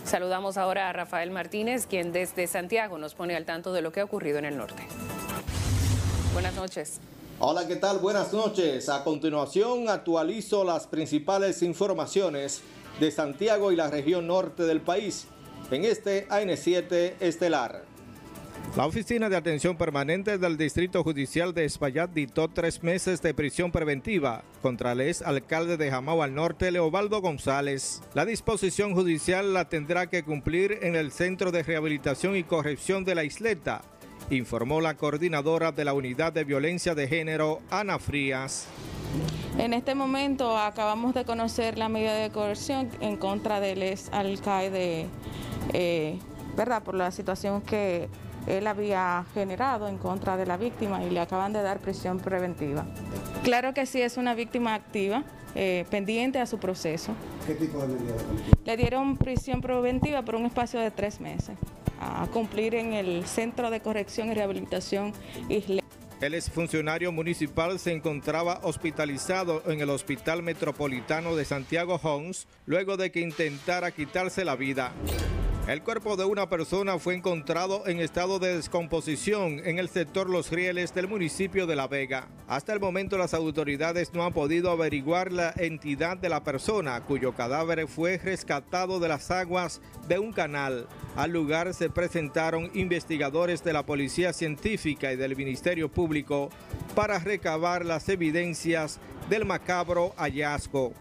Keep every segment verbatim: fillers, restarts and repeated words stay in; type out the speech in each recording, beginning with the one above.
Saludamos ahora a Rafael Martínez, quien desde Santiago nos pone al tanto de lo que ha ocurrido en el norte. Buenas noches. Hola, ¿qué tal? Buenas noches. A continuación actualizo las principales informaciones de Santiago y la región norte del país en este A N siete Estelar. La Oficina de Atención Permanente del Distrito Judicial de Espaillat dictó tres meses de prisión preventiva contra el ex alcalde de Jamao al Norte, Leobaldo González. La disposición judicial la tendrá que cumplir en el Centro de Rehabilitación y Corrección de la Isleta, informó la coordinadora de la Unidad de Violencia de Género, Ana Frías. En este momento acabamos de conocer la medida de coerción en contra del ex alcalde, eh, ¿verdad? Por la situación que él había generado en contra de la víctima y le acaban de dar prisión preventiva. Claro que sí, es una víctima activa, eh, pendiente a su proceso. ¿Qué tipo de medida de coerción? Le dieron prisión preventiva por un espacio de tres meses a cumplir en el Centro de Corrección y Rehabilitación Isleta. El exfuncionario municipal se encontraba hospitalizado en el Hospital Metropolitano de Santiago Homs luego de que intentara quitarse la vida. El cuerpo de una persona fue encontrado en estado de descomposición en el sector Los Rieles del municipio de La Vega. Hasta el momento las autoridades no han podido averiguar la entidad de la persona cuyo cadáver fue rescatado de las aguas de un canal. Al lugar se presentaron investigadores de la Policía Científica y del Ministerio Público para recabar las evidencias del macabro hallazgo.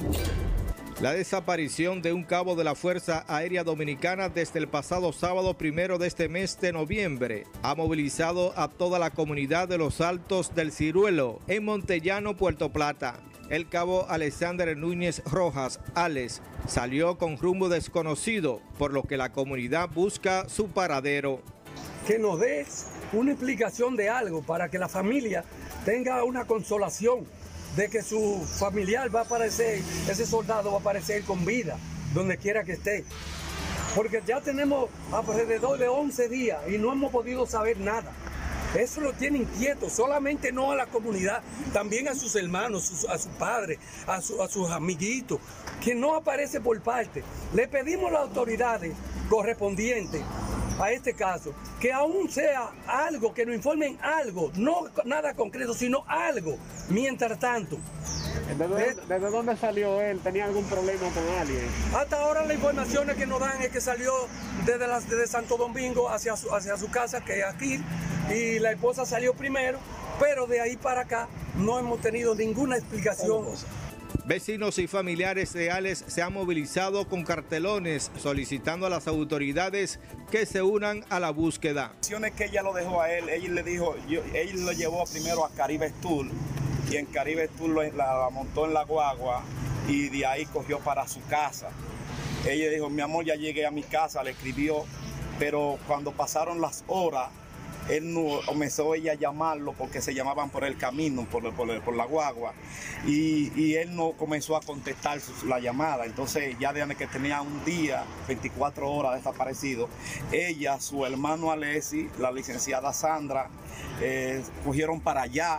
La desaparición de un cabo de la Fuerza Aérea Dominicana desde el pasado sábado primero de este mes de noviembre ha movilizado a toda la comunidad de los Altos del Ciruelo en Montellano, Puerto Plata. El cabo Alexander Núñez Rojas, Alex, salió con rumbo desconocido, por lo que la comunidad busca su paradero. Que nos dé una explicación de algo para que la familia tenga una consolación de que su familiar va a aparecer, ese soldado va a aparecer con vida, donde quiera que esté. Porque ya tenemos alrededor de once días y no hemos podido saber nada. Eso lo tiene inquieto, solamente no a la comunidad, también a sus hermanos, a sus padres, a, su, a sus amiguitos, que no aparece por parte. Le pedimos a las autoridades correspondientes a este caso, que aún sea algo, que nos informen algo, no nada concreto, sino algo, mientras tanto. ¿Desde dónde, ¿Desde dónde salió él? ¿Tenía algún problema con alguien? Hasta ahora las informaciones que nos dan es que salió desde, las, desde Santo Domingo hacia su, hacia su casa, que es aquí, y la esposa salió primero, pero de ahí para acá no hemos tenido ninguna explicación. Vecinos y familiares de Alex se han movilizado con cartelones solicitando a las autoridades que se unan a la búsqueda. Que ella lo dejó a él, ella le dijo, yo, él lo llevó primero a Caribe Tour y en Caribe Tour lo, la, la montó en la guagua y de ahí cogió para su casa. Ella dijo, mi amor, ya llegué a mi casa, le escribió, pero cuando pasaron las horas, él no, comenzó ella a llamarlo porque se llamaban por el camino, por, por, por la guagua, y, y él no comenzó a contestar su, la llamada. Entonces ya desde que tenía un día, veinticuatro horas desaparecido, ella, su hermano Alexis, la licenciada Sandra, eh, cogieron para allá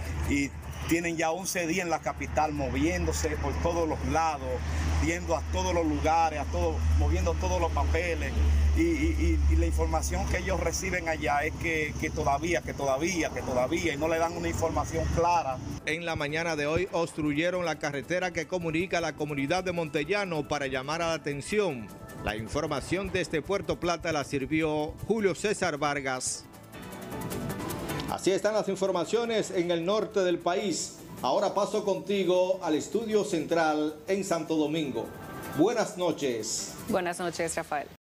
y tienen ya once días en la capital moviéndose por todos los lados, viendo a todos los lugares, a todo, moviendo todos los papeles. Y, y, y la información que ellos reciben allá es que, que todavía, que todavía, que todavía, y no le dan una información clara. En la mañana de hoy obstruyeron la carretera que comunica a la comunidad de Montellano para llamar a la atención. La información desde Puerto Plata la sirvió Julio César Vargas. Así están las informaciones en el norte del país. Ahora paso contigo al estudio central en Santo Domingo. Buenas noches. Buenas noches, Rafael.